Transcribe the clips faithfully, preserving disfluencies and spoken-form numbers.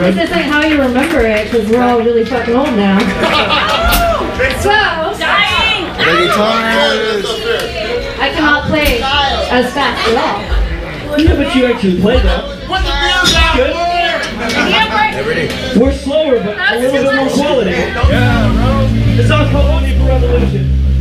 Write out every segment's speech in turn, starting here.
course, this ain't how you remember it, because we're all really fucking old now. So, dying! I cannot play as fast at all. Yeah, but you actually play that. Good. We're slower, but a little bit more quality. Yeah, bro. The song's called Only for Revolution.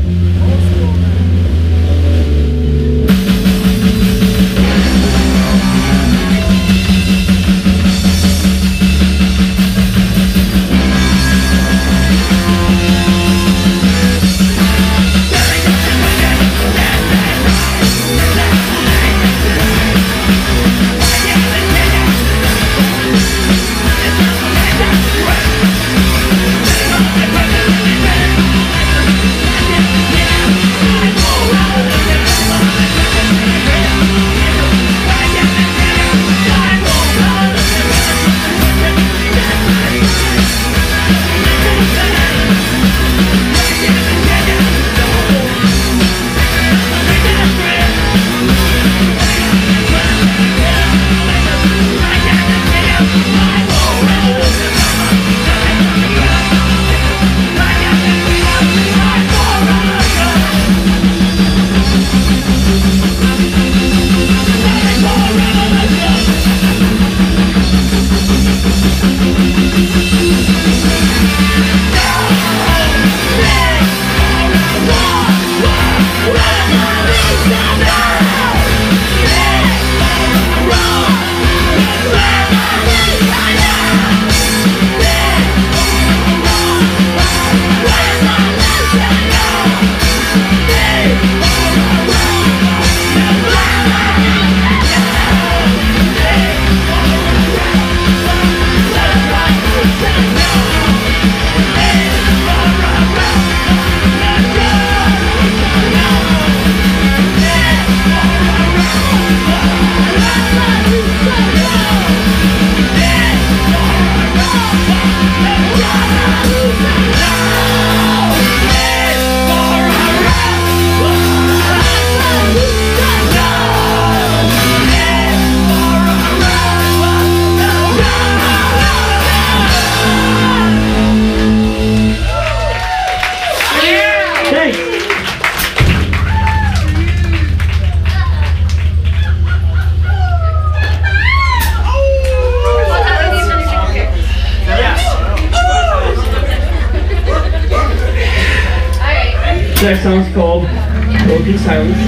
That song's called Broken Silence.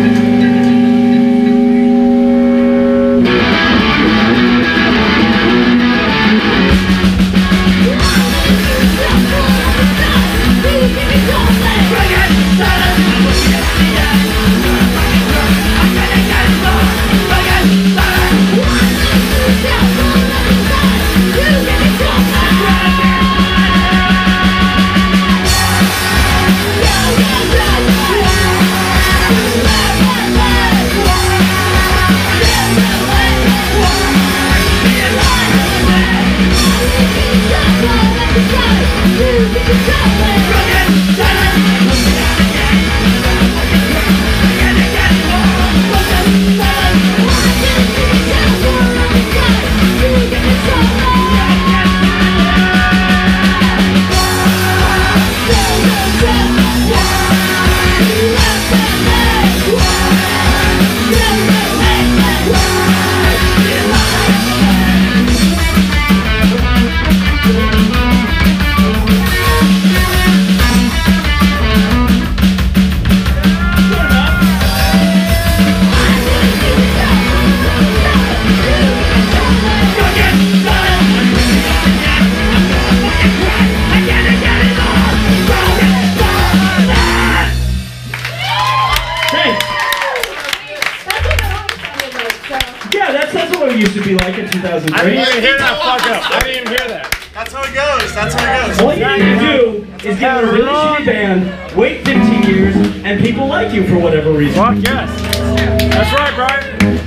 Used to be like in two thousand three. I didn't even hear that fuck up. I didn't even hear that. That's how it goes. That's how it goes. All you need to do is get a really shitty band, wait fifteen years, and people like you for whatever reason. Fuck yes. That's right, Brian.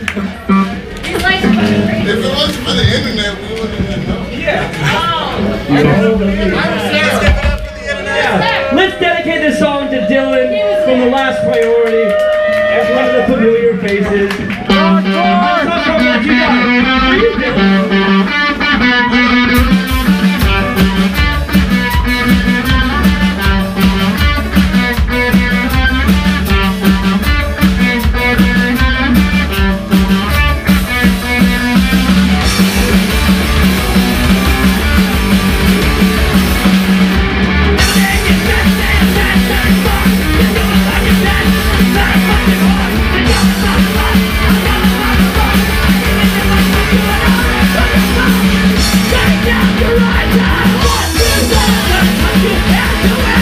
He's like fucking crazy. If it wasn't for the internet, we wouldn't even know. Yeah. Oh. You know? Let's give it up for the internet. Yeah. Let's dedicate this song to Dylan from The Last Priority and one of the familiar faces. Let's talk about you guys.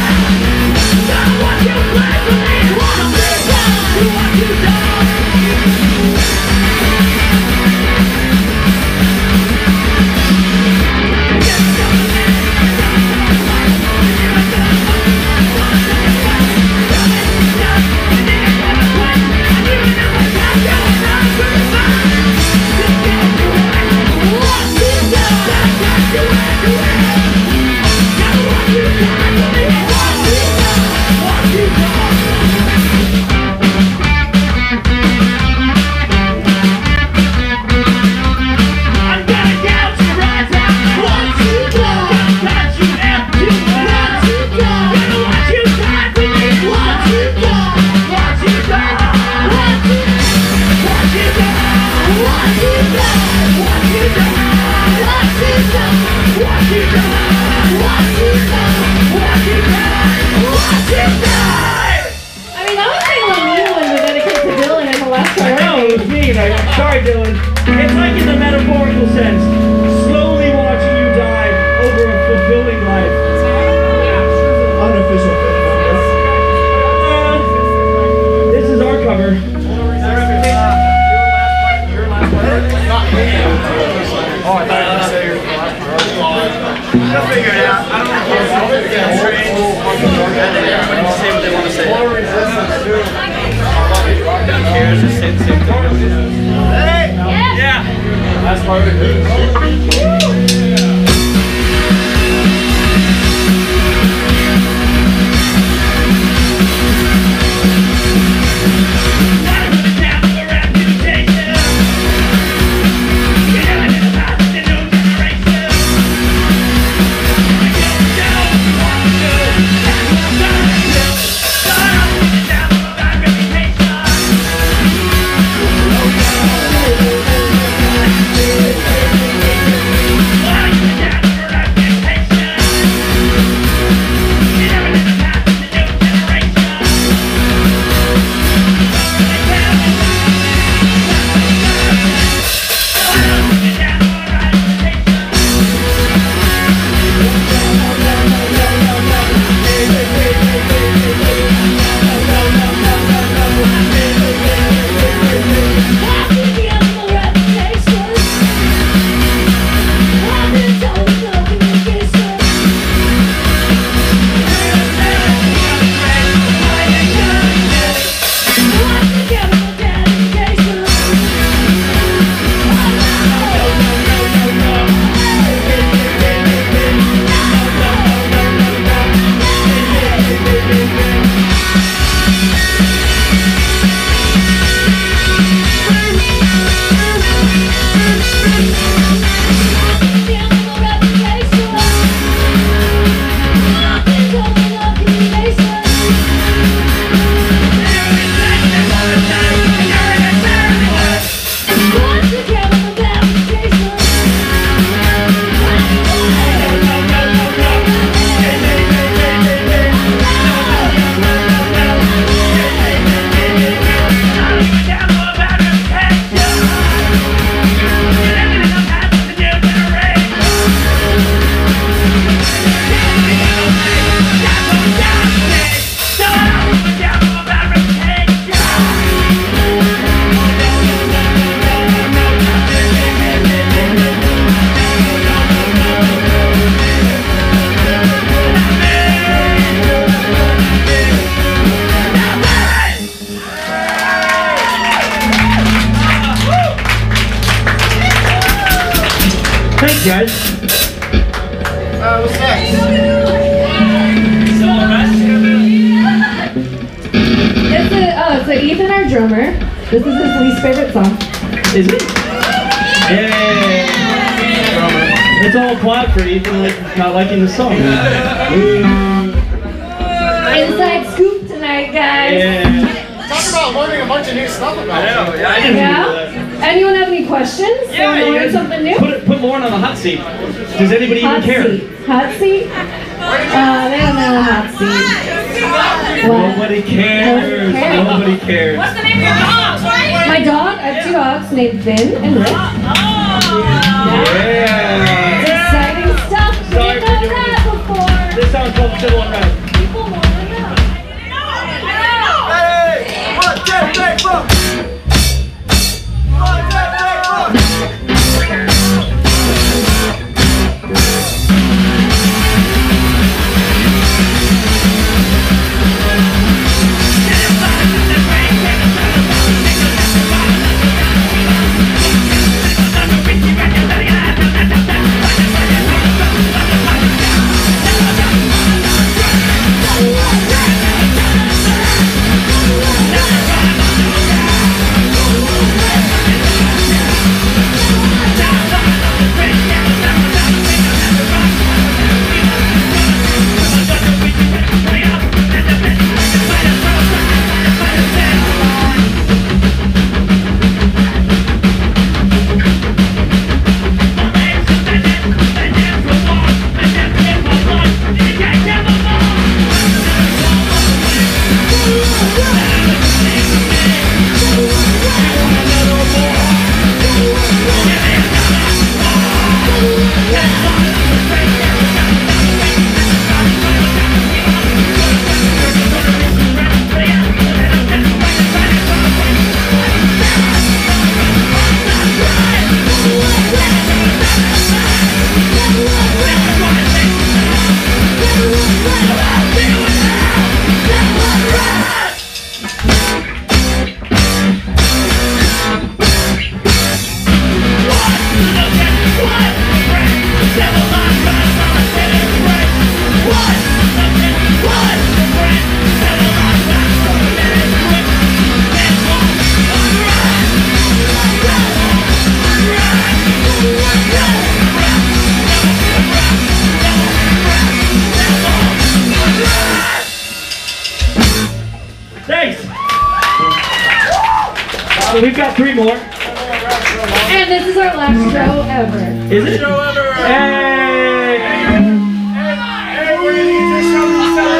Sorry, Dylan. It's like in the metaphorical sense, slowly watching you die over a fulfilling life. Unofficial. Uh, this is our cover. Oh, I thought you were going to say your last part. They'll figure it out. I don't know if it's trained. And then everybody can say what they want to say. Who cares? Just say the same thing. Hey! Yeah! Last part of it. Thanks, guys. Uh, what's next? It's a, oh, so Ethan, our drummer. This is his least favorite song. Is it? Yeah. It's all plot for Ethan like, not liking the song. Inside scoop tonight, guys. Yeah. Talk about learning a bunch of new stuff about I know, it. yeah, I didn't Yeah? do that. Anyone have any questions? Yeah, Wanna you learn guys something new? Put, it, put Lauren on the hot seat. Does anybody Hot even care? seat. Hot seat? Uh, they don't know a hot seat. What? Nobody cares. Nobody cares. Nobody cares. What's the name of your dog? My dog, I have two dogs named Finn and Rick. Yeah. Exciting stuff. Sorry We've for done doing that before. This song's called Civil Unrest. People Thanks. So we've got three more. And this is our last show ever. Is it? Show ever. Hey. Hey, we're gonna get this show to sell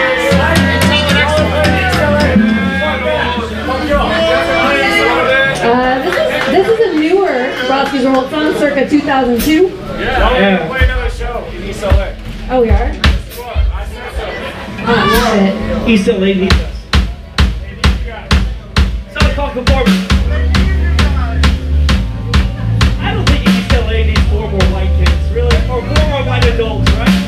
Uh, this is this is a newer Brodsky's Revolt song, circa two thousand two. Yeah. Yeah. Play another show in East L A. Oh, we are? Oh, shit. East L A needs us. Song called Conformity. I don't think East L A needs four more white kids, really, or four more white adults, right?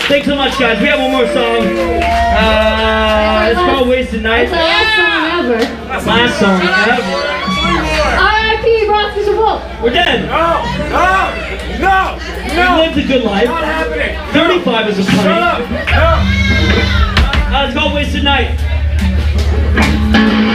Thanks so much, guys. We have one more song. Uh, it's called Wasted Night. That's the last song ever. Last song ever. R I P Roscoe's Revolt. We're dead. No! No! No! We No! lived a good life. Not happening! thirty-five is a Shut plenty. up! No! Uh, it's called Wasted Night.